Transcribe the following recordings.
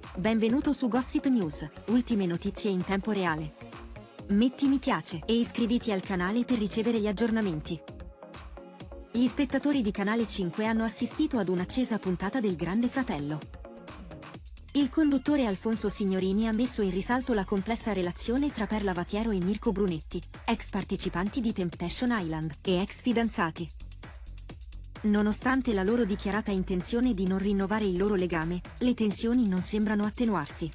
Benvenuto su Gossip News, ultime notizie in tempo reale. Metti mi piace e iscriviti al canale per ricevere gli aggiornamenti. Gli spettatori di Canale 5 hanno assistito ad un'accesa puntata del Grande Fratello. Il conduttore Alfonso Signorini ha messo in risalto la complessa relazione tra Perla Vatiero e Mirko Brunetti, ex partecipanti di Temptation Island e ex fidanzati. Nonostante la loro dichiarata intenzione di non rinnovare il loro legame, le tensioni non sembrano attenuarsi.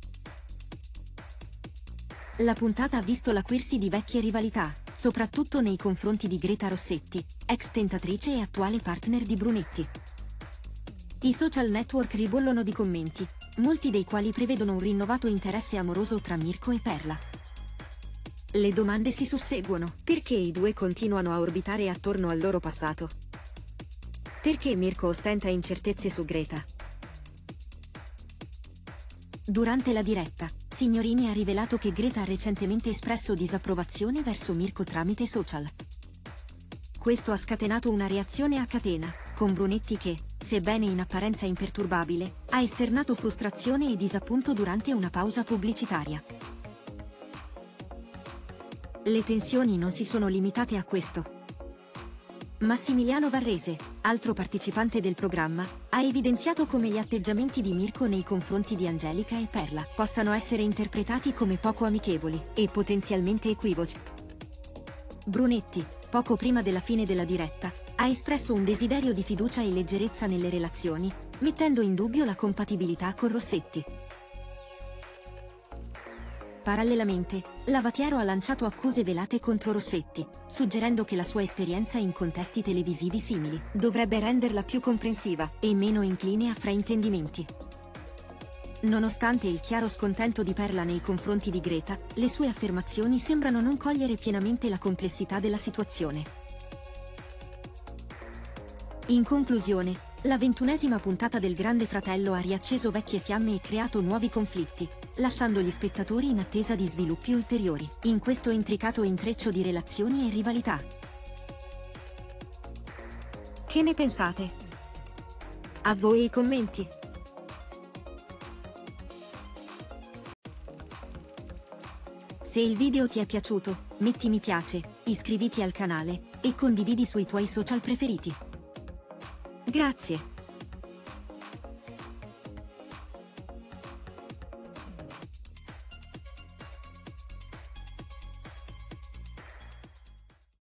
La puntata ha visto l'acuirsi di vecchie rivalità, soprattutto nei confronti di Greta Rossetti, ex tentatrice e attuale partner di Brunetti. I social network ribollono di commenti, molti dei quali prevedono un rinnovato interesse amoroso tra Mirko e Perla. Le domande si susseguono: perché i due continuano a orbitare attorno al loro passato? Perché Mirko ostenta incertezze su Greta? Durante la diretta, Signorini ha rivelato che Greta ha recentemente espresso disapprovazione verso Mirko tramite social. Questo ha scatenato una reazione a catena, con Brunetti che, sebbene in apparenza imperturbabile, ha esternato frustrazione e disappunto durante una pausa pubblicitaria. Le tensioni non si sono limitate a questo. Massimiliano Varrese, altro partecipante del programma, ha evidenziato come gli atteggiamenti di Mirko nei confronti di Angelica e Perla possano essere interpretati come poco amichevoli e potenzialmente equivoci. Brunetti, poco prima della fine della diretta, ha espresso un desiderio di fiducia e leggerezza nelle relazioni, mettendo in dubbio la compatibilità con Rossetti. Parallelamente, la Vatiero ha lanciato accuse velate contro Rossetti, suggerendo che la sua esperienza in contesti televisivi simili dovrebbe renderla più comprensiva e meno incline a fraintendimenti. Nonostante il chiaro scontento di Perla nei confronti di Greta, le sue affermazioni sembrano non cogliere pienamente la complessità della situazione. In conclusione, la 21ª puntata del Grande Fratello ha riacceso vecchie fiamme e creato nuovi conflitti, lasciando gli spettatori in attesa di sviluppi ulteriori in questo intricato intreccio di relazioni e rivalità. Che ne pensate? A voi i commenti! Se il video ti è piaciuto, metti mi piace, iscriviti al canale e condividi sui tuoi social preferiti. Grazie!